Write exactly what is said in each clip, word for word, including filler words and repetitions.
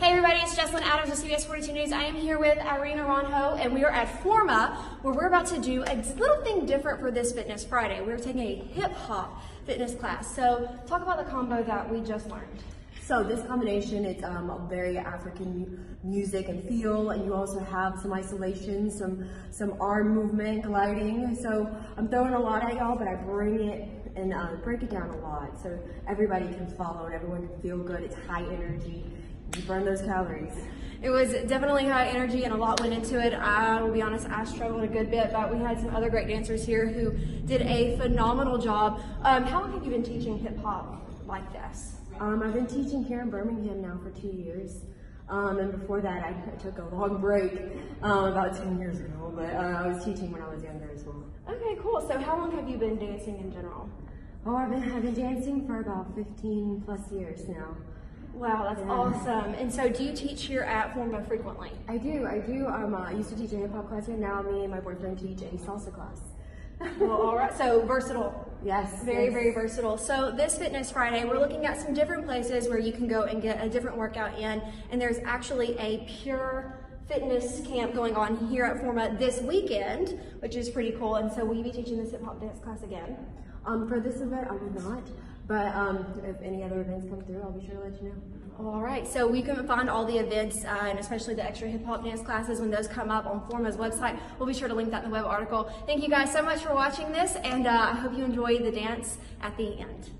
Hey everybody, it's Jessalyn Adams with C B S forty-two News. I am here with Irina Ronho, and we are at Forma, where we're about to do a little thing different for this Fitness Friday. We're taking a hip hop fitness class. So talk about the combo that we just learned. So this combination, it's um, a very African mu music and feel, and you also have some isolation, some some arm movement, gliding. So I'm throwing a lot at y'all, but I bring it and uh, break it down a lot so everybody can follow and everyone can feel good. It's high energy. You burn those calories. It was definitely high energy and a lot went into it. I will be honest, I struggled a good bit, but we had some other great dancers here who did a phenomenal job. Um, how long have you been teaching hip hop like this? Um, I've been teaching here in Birmingham now for two years. Um, and before that, I took a long break um, about ten years ago, but uh, I was teaching when I was younger as well. Okay, cool. So how long have you been dancing in general? Oh, I've been, I've been dancing for about fifteen plus years now. Wow, that's yeah. awesome. And so do you teach here at Forma frequently? I do, I do. Um, uh, I used to teach a hip hop class here. Now me and my boyfriend teach a salsa class. Well, all right, so versatile. Yes. Very, yes. very versatile. So this Fitness Friday, we're looking at some different places where you can go and get a different workout in. And there's actually a pure fitness camp going on here at Forma this weekend, which is pretty cool. And so will you be teaching this hip hop dance class again? Um, for this event, I will not. But um, if any other events come through, I'll be sure to let you know. All right, so we can find all the events uh, and especially the extra hip hop dance classes when those come up on Forma's website. We'll be sure to link that in the web article. Thank you guys so much for watching this, and uh, I hope you enjoy the dance at the end.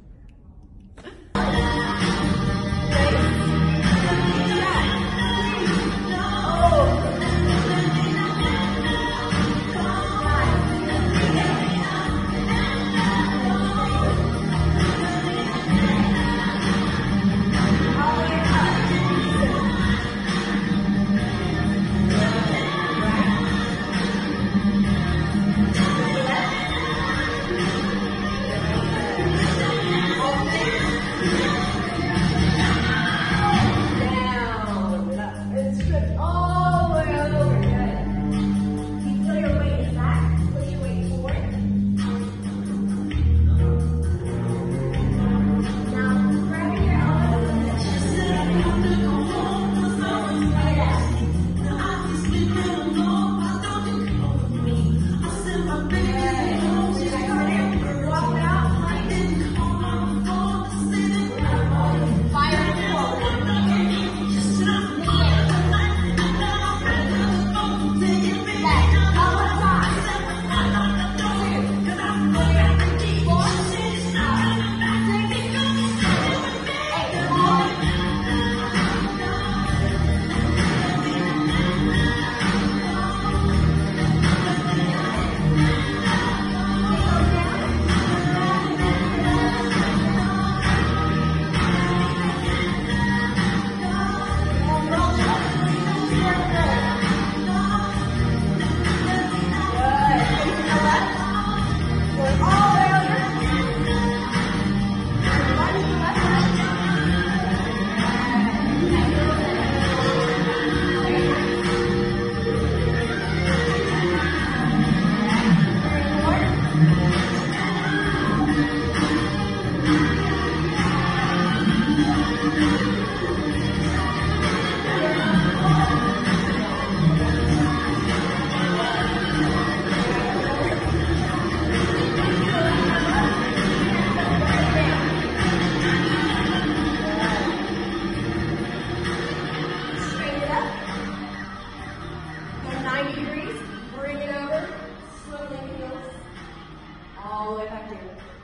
ninety degrees, bring it over, swiveling heels, all the way back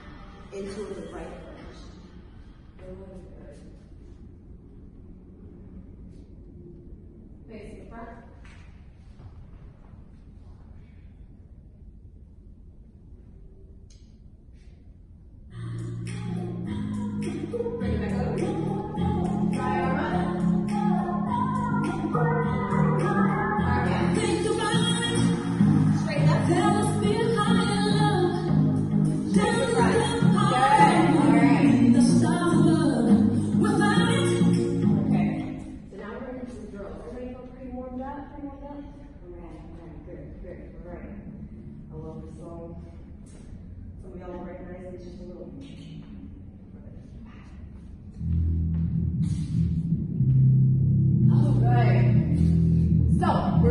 in, into the right direction. Really good. Facing front. Bring it back over. Right arm up. Pretty warmed up? Alright, alright, good, good, alright. I love this song. Some of y'all recognize it just a little.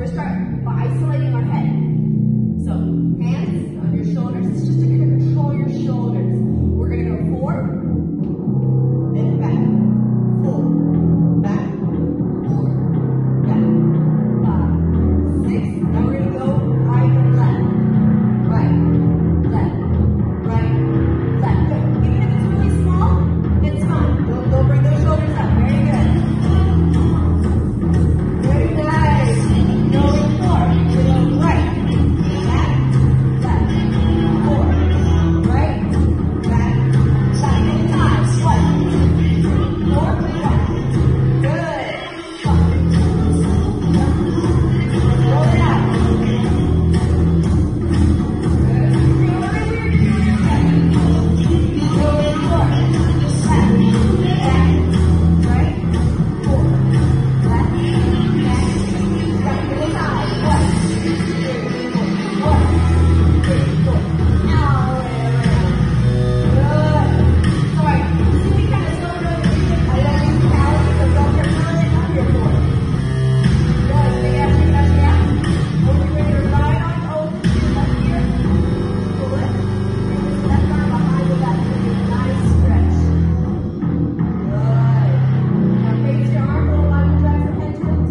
gonna start by isolating our head. So hands on your shoulders. It's just to control your shoulders. We're gonna go four and back, four, back, four, back, five, six. Now we're gonna go right and left, right, left, right, left. Good. Even if it's really small, it's fine. Don't, don't bring those shoulders up. Very good. Very nice. Going forward. We're going right, back, left, forward, right, back, back in time. One, two, four, one. Good. Roll it out. Good. Feel everywhere. Going forward. Left, back, right, forward, left, back, right. To the side. One, two, three, four. One, two, three, four. Now we're around. Good. Sorry. See me kind of slow down the music. I love you, Callie, so don't get really up here for it. Good. Big ass, big ass, yeah. Hold your finger right on over to your left ear. Pull it. Bring this left arm behind the back. Give it a nice stretch. Good. Now face your arm. Don't allow your drive your head to it.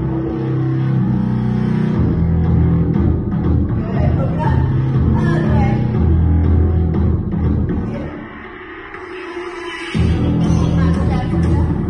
Good. Open up. Other way. Good. Not too bad, too bad.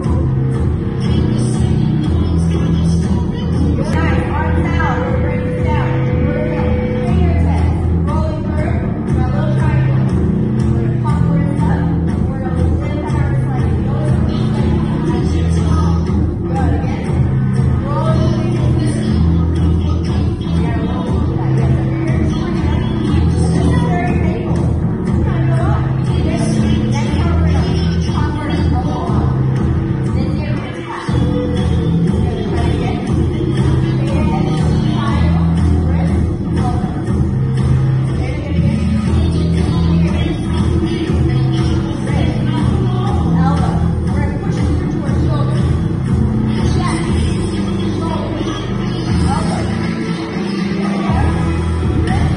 Good. Nice. Arms out. We're bring this down. We're gonna fingertips rolling through. Got a little triangle. We're gonna pop wrists up. We're gonna lift our wrists like notice the movement. Good. Again. Roll the fingers. You gotta roll into that. Yes, your fingers swing it. This is very painful. It's gonna go up. This. Next time we're gonna pop our wrists a little up. Then the other wrist back. Good. Try it again. Big head. Triangle. Wrist. Elbow. Again, again, again. Fingers. Wrist. Elbow. We're gonna push it through to our shoulder. Chest. Shoulder. Elbow. There we go. Wrist.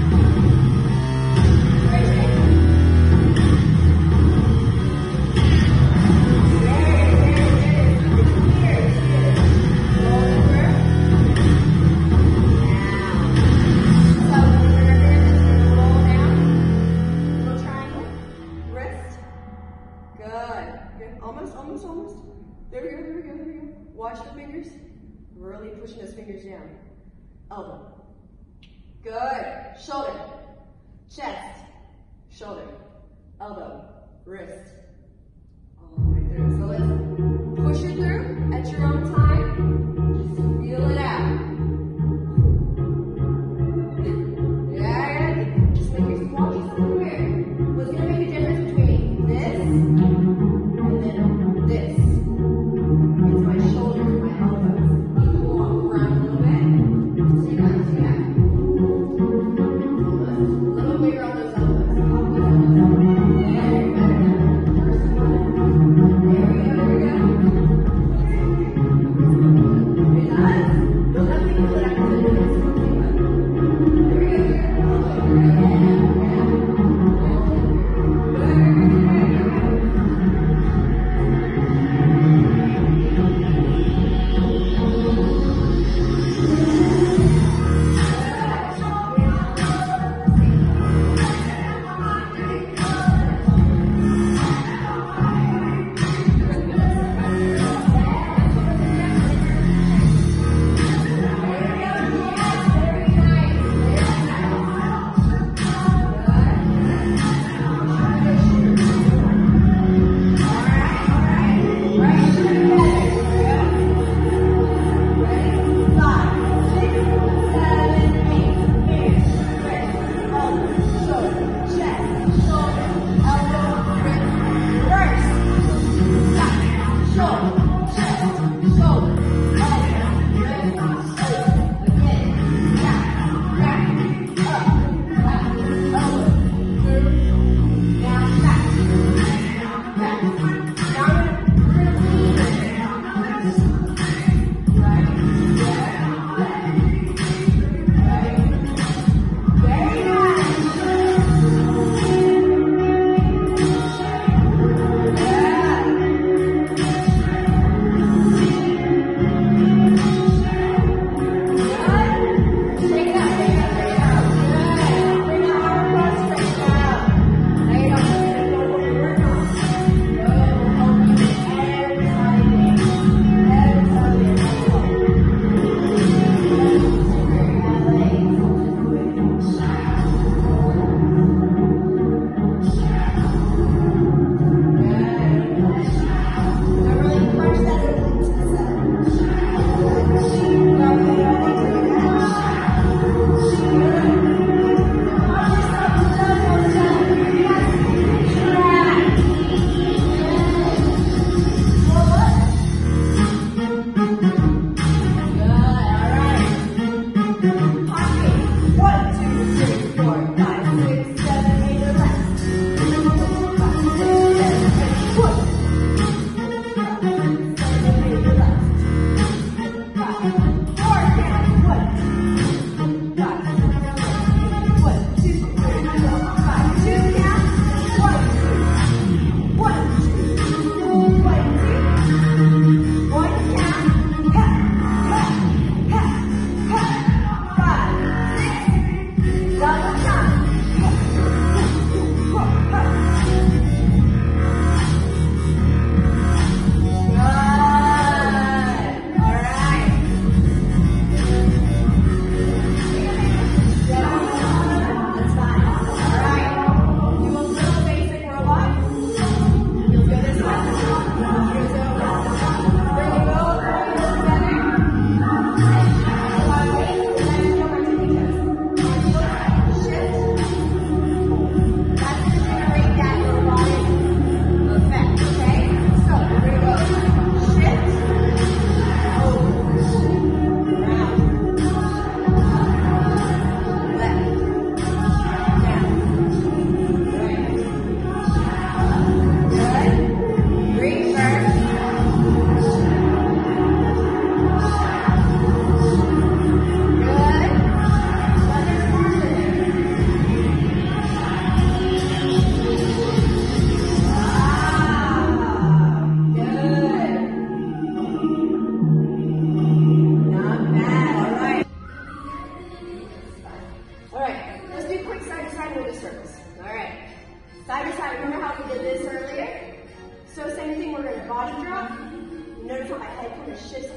Raise it. Very, very good. Here, here. Roll it through. Now. So we're gonna do this. We're gonna roll down. Little triangle. Wrist. Good. Good. Almost, almost, almost. There we go, there we go, there we go. Watch the fingers. Really pushing those fingers down. Elbow. Good. Shoulder. Chest. Shoulder. Elbow. Wrist. All the way through. So let's push it through at your own time. Just feel it out. Yeah, yeah. Just make yourself watch yourself aware. What's gonna make a difference between this and then this? It's my shoulders, my elbows. You can walk around a little bit. See that? See that? A little bigger on those elbows. Pop those elbows up. Yeah, you're better now. First one. There we go, there we go.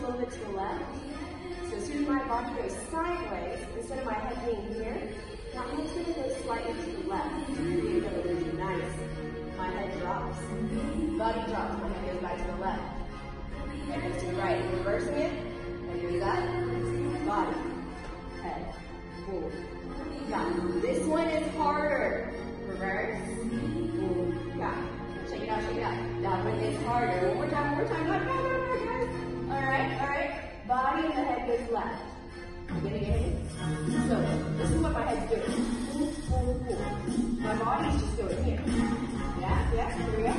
little bit to the left. So as soon as my body goes sideways, instead of my head being here, my head's going to go slightly to the left. Here you go, really nice. My head drops. Body drops, my head goes back to the left. Head goes to the right. Reversing it. Head goes up. Body. Head. Boom. Got it. This one is harder. Reverse. Boom. Got it. Shake it out, shake it out. That one is harder. One more time, one more time. Not bad, not bad, guys. Alright, alright. Body and the head goes left. You gonna get it? So, this is what my head's doing. Pull, pull, pull. My body's just going here. Yeah, yeah, here we go.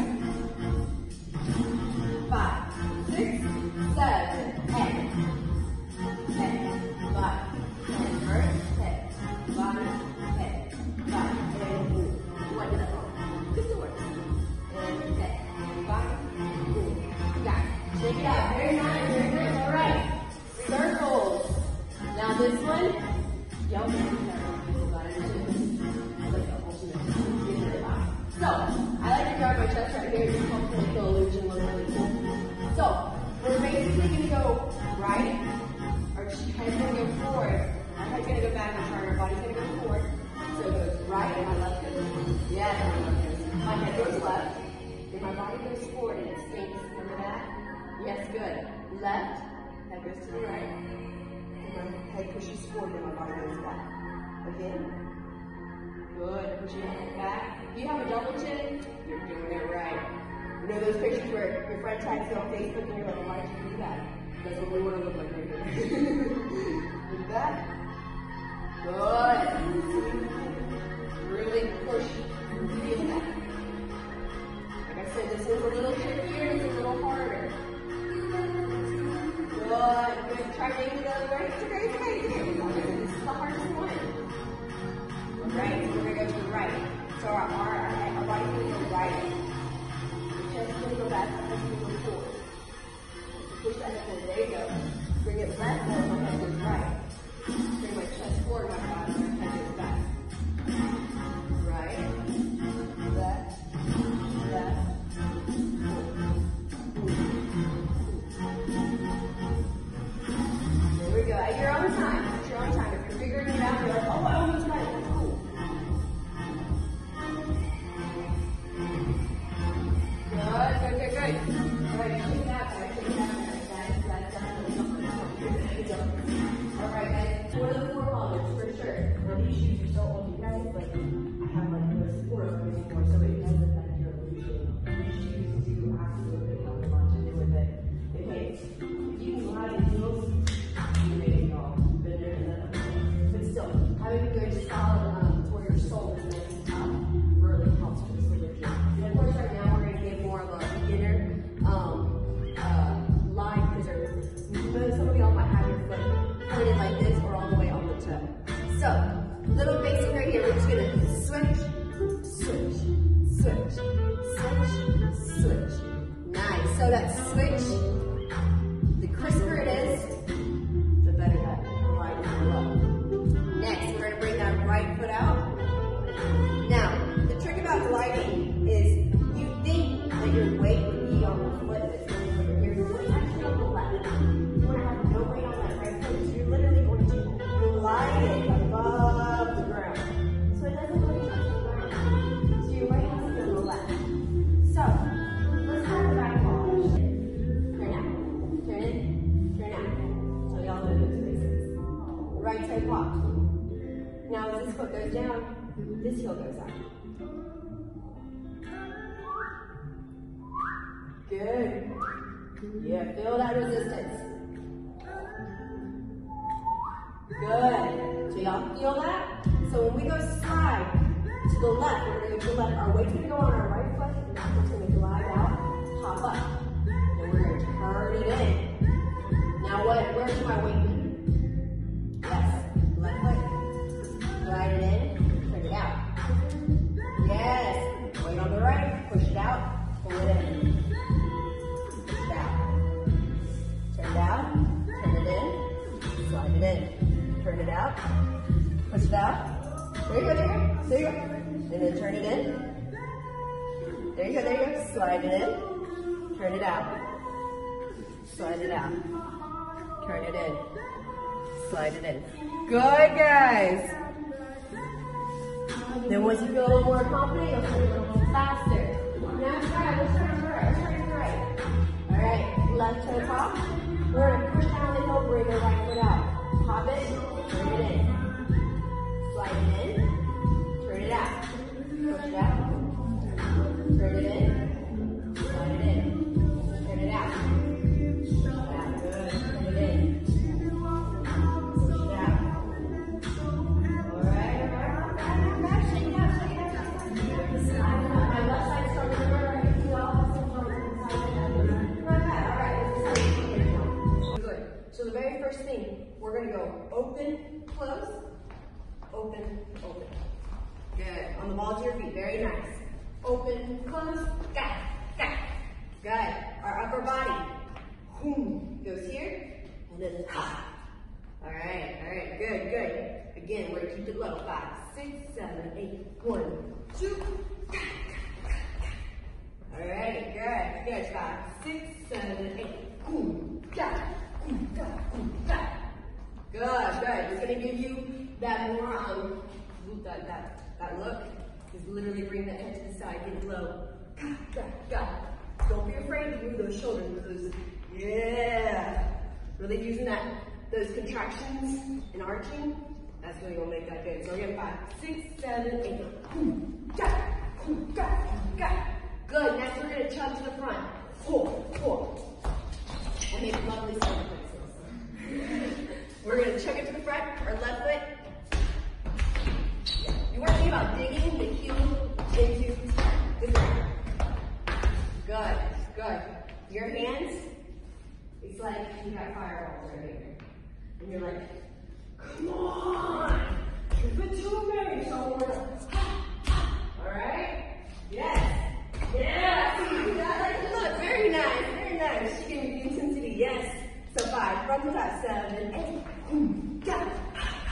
Five, six, seven, head. Head, body, head, first, head, body, head, body, and move. One minute long. Just the words. And head, body, move. Got it. Shake it out. Very nice, very good. All right. Circles. Now this one, y'all so, I like to grab my chest right here just to make the illusion look really cool. So, we're basically going to go right, our head's going to go forward, our head's going to go backwards, our body's going to go forward. So it goes right and my left goes, yes, my left goes. My head goes left, then my body goes forward and it sinks. Remember that? Yes, good. Left, head goes to the right. My head pushes forward and my body goes back. Again. Good. Push your head back. If you have a double chin, you're doing it right. You know those pictures where your friend tags you on Facebook and you're like, why did you do that? That's what we want to look like right here. Do that. Good. Really push. Feel that. Like I said, this is a little trickier, it's a little harder. Good. Good. Try maybe the other way. It's okay, it's okay, it's okay. This is the hardest one. Right, so we're going to go to the right. So our, our, our, our body's going to go right. The chest is going to go back, our head's going to go forward. Push that head forward. There you go. Bring it left, and my head goes right. Bring my chest forward, my body, my head goes back. Right, left, left, there we go. At your own time. At your own time. If you're figuring it out, you're like, oh, I almost got it. That's cool. Good, good, good, good. All right, shake that, all right, shake that, all right, guys, that's definitely something. All right, guys, for the four pounders, for sure. Now, these shoes are so old, you guys, like, I have like no support on them anymore, so it does affect your illusion. These shoes do absolutely have a lot to do with it. Okay, if you can glide in heels, you made it all. Been there and done it. But still, having a good solid um, for your soul is nice and tough really helps with this illusion. And of course, right now we're going to get more of a beginner um, uh, line because some of y'all might have your foot pointed like this or all the way on the toe. So, little basic right here. We're just going to switch, switch, switch, switch, switch. Nice. So that switch, the crisper it is, the better that right will look. Next, we're going to bring that right foot out. Now, the trick about gliding is you think that your weight would be on the foot that's going to over here. Your weight actually on the left. You want to have no weight on that right foot. So you're literally going to glide it above the ground. So it doesn't really touch the ground. So your weight has to be on the left. So, let's have the back ball. Turn out. Turn in. Turn out. So y'all know those basics. Right side walk. Now as this foot goes down, this heel goes out. Good. Yeah, feel that resistance. Good. So y'all feel that? So when we go slide to the left, we're going to go to the left. Our weight's going to go on our right foot, and that foot's going to glide out, pop up. Then we're going to turn it in. Now what? Where should my weight be? Yes. Left foot. Glide it in, turn it out. Yes. Weight on the right, push it out, pull it in. Push it out. Turn it out, turn it in, slide it in. Turn it out, push it out. There you go, there you go, there you go. And then turn it in. There you go, there you go. Slide it in, turn it out. Slide it out. Turn it in. Slide it in. Good, guys. Then once you feel a little more confident, you'll turn it a little faster. Now try, let's turn to the right, let's turn to the right. All right, left to the top. We're gonna push down the heel, bring the right foot out. Pop it, turn it in. Slide it in, turn it out. Push it out, turn it in, slide it in, turn it out. That's good, turn it in. Push it out. All right, all right, all right, back, shake it out, shake it out. Slide it out. My left side starts to the right, you all some from the side. All right, good. So the very first thing, we're gonna go open, close, open, open. Good. On the balls of your feet. Very nice. Open, close, got it, got it. Good. Our upper body boom, goes here, and then ha. All right, all right, good, good. Again, we're gonna keep it low. Five, six, seven, eight. One, two. All right, good, good. Five, six, seven, eight. Boom, got it, boom, got it, boom, got it. Good, good. It's gonna give you that more um, that that. That look is literally bring the head to the side, get it low. Don't be afraid to move those shoulders. Those, yeah. Really using that, those contractions and arching. That's really gonna make that good. So again, five, six, seven, eight. Good. Next we're gonna chug to the front. Four, four. And make lovely sound effects. We're gonna chug it to the front. Our left foot. You weren't thinking about digging the heel into the ground. Good, good. Your hands, it's like you got fireballs right here. And you're like, come on. Keep it to me. So we're gonna, all right? Yes. Yeah. See, I like the look. Very nice, very nice. She gave me the intensity. Yes. So five, from the top, seven, eight. Boom, got it.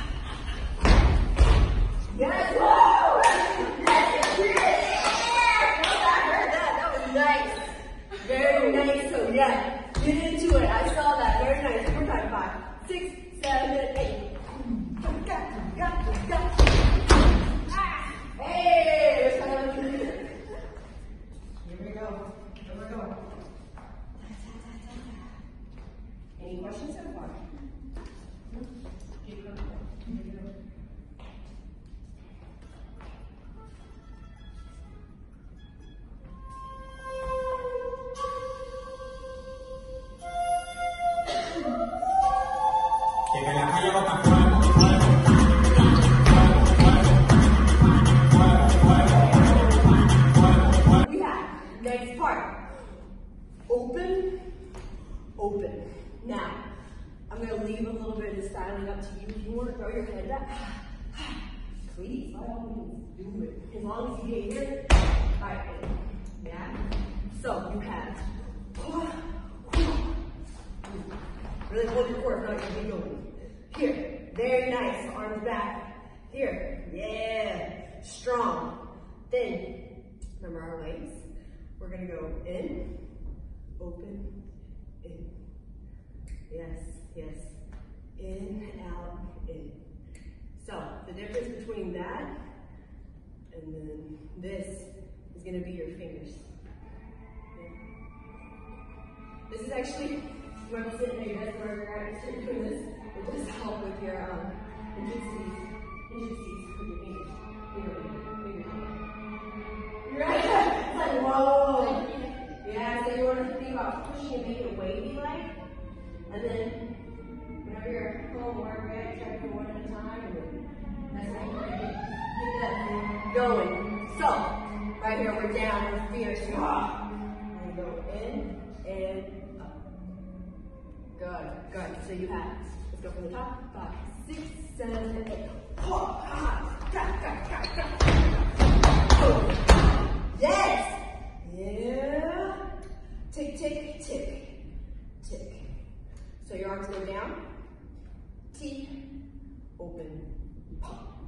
Yes, whoa! Yes, yeah! I heard that, that was nice. Very nice, so yeah, get into it. I saw that, very nice. One time, five, six, seven, eight. Got, got, got. Ah, hey, there's kind of a here we go, here we go. Any questions so far? Keep going. Next part. Open, open. Now, I'm going to leave a little bit of the styling up to you. If you want to throw your head back, please, by all means, do it. As long as you get here. All right, yeah. So you have, really hold your core, not your going. Here, very nice. Arms back. Here, yeah. Strong. Then, remember our legs. We're gonna go in, open, in. Yes, yes. In, out, in. So the difference between that and then this is gonna be your fingers. Okay. This is actually, you might be sitting there, you guys are right, doing this. It does help with your um, intensities, intensities with your fingers. Finger, finger, finger. Right? It's like, whoa. Yeah, so you want to think about pushing and make it wavy like. And then, whenever you're home or right, try to do one at a time. And that's how you're going to get that going. So, right here, we're down, we're fierce. And go in and up. Good, good. So you have, let's go from the top. Five, six, seven, eight. Yes. Yeah. Tick, tick, tick, tick. So your arms go down. T. Open. Pop.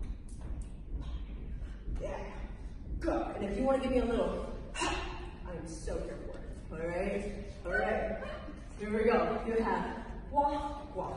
Yeah. Good. And if you want to give me a little, I'm so here for it. All right. All right. Here we go. You have walk, walk.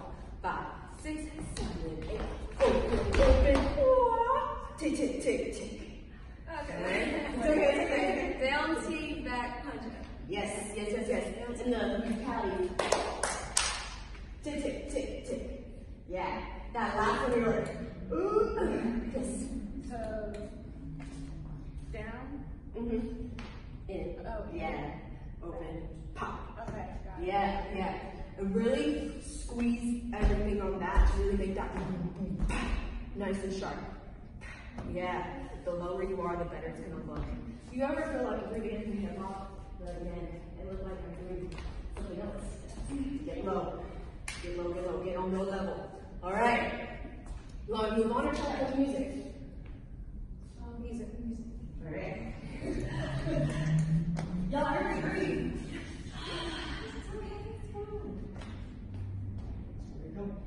Mm-hmm. In. Oh, yeah. Open. Pop. Okay, got it. Yeah, yeah. And really squeeze everything on that to really make that boom, boom, pop, nice and sharp. Yeah. The lower you are, the better it's gonna look. Do you ever feel like if you're getting hip hop, but again, it looks like I'm doing something else? Get low. Get low, get low, get on no level. All right. You want to move on or try out the music? Oh, music, music. All right. Y'all hurry, hurry. It's okay, it's fine. There we go.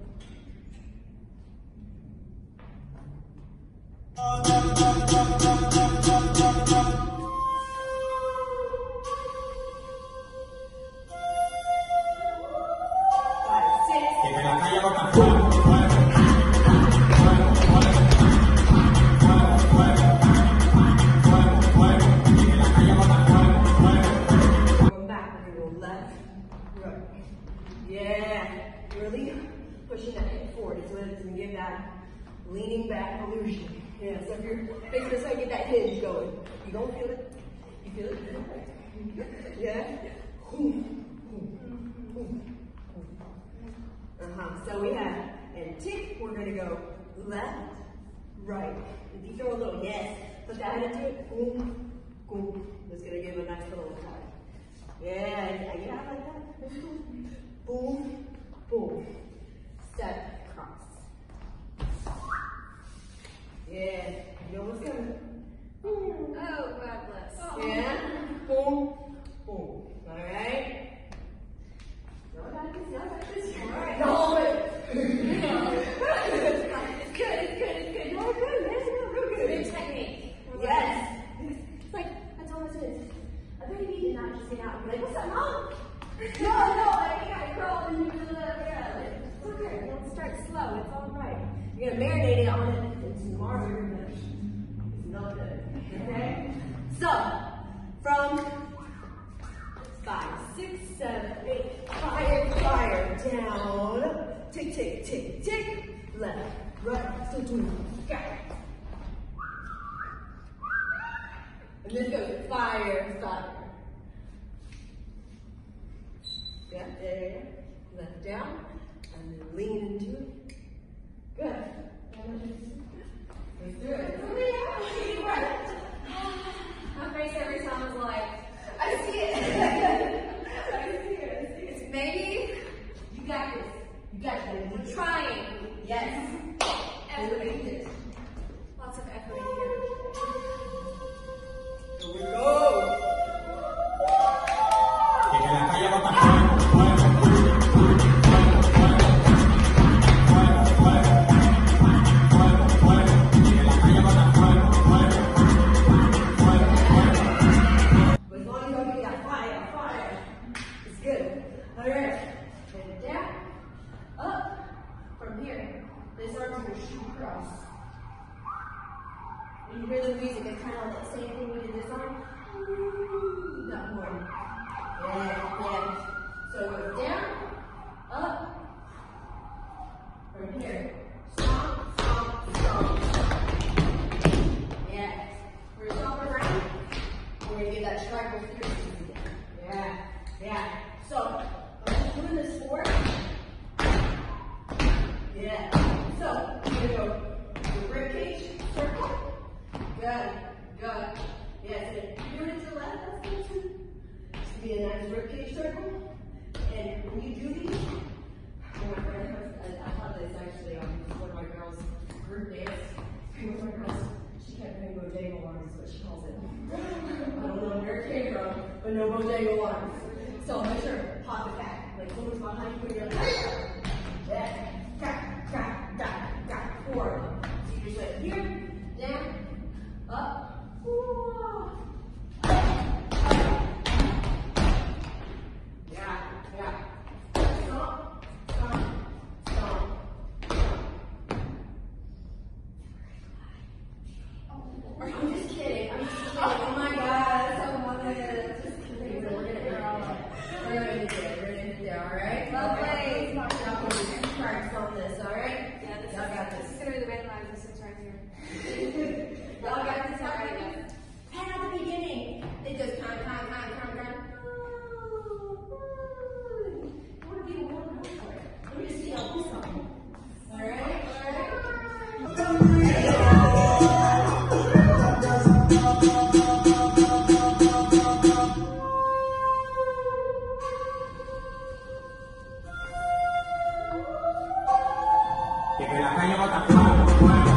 Leaning back illusion. Yeah, so if you're fixing this way, get that hinge going. You don't feel it? You feel it? Yeah? Uh-huh. So we have, and tick, we're going to go left, right. If you throw a little yes, put that into it. Boom, boom. It's going to give a nice little attack. Yeah, yeah, like that. Boom, boom. Step, cross. Yeah, you know what's coming. Oh, God bless. Oh. Yeah, boom, boom. All right. Y'all got this, y'all got this. All right. No, wait. It's good, it's good, it's good. Y'all good, man. Y'all real good. Good technique. Yes. It's like, that's all it is. I bet you need to not just sit out and be like, what's up, mom? No, no, like, you gotta crawl and you do the, yeah, it's okay. Don't start slow, it's all right. You're gonna marinate it on it. Tomorrow you're gonna smell good. Okay? So, from five, six, seven, eight, fire, fire, down. Tick, tick, tick, tick. Left, right, two, two, go. And this goes fire, fire. Yeah, there. Left down. And then lean into it. Good. Let's do it. My face every time is like, I see it. I see it. I see it. maybe You got this. You got this. we're trying. Yes. Equity. Lots of equity here. Here we go. When you hear the music, it's kind of like that same thing we did this arm. That one. Yeah, yeah. So it goes down, up, from here. Stomp, stomp, stomp. Yeah. We're stomping around. We're going to get that striker through. Yeah, yeah. So, I'm just doing this for yeah. So, we're going to go the rib cage, circle. Good, good. Yes, and doing it to the left, that's good too. This could be a nice rib cage circle. And when you do these, one of my friends, I thought this actually on um, one of my girls' group dance. One of my girls, she kept doing bodega arms, is what she calls it. I don't know where it came from, but no bodega arms. So make sure, pop it back. Like someone's behind you, put your yeah, crack, crack. Y que la calle bota fuego, fuego.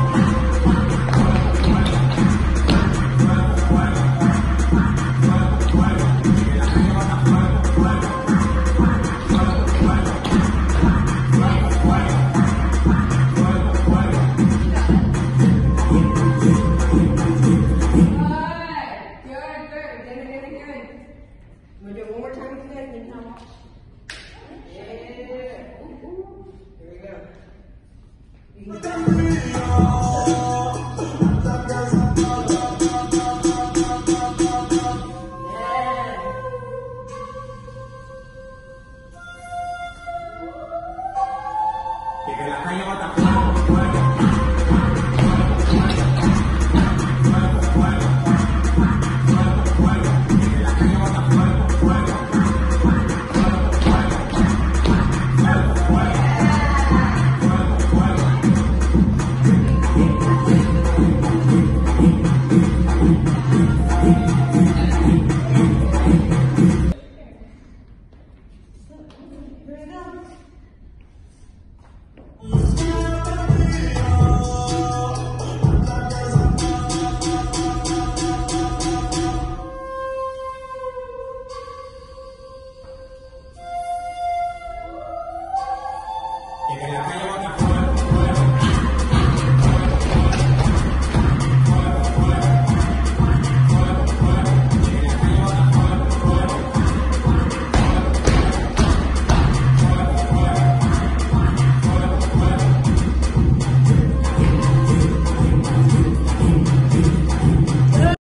Que la calle bota fuego.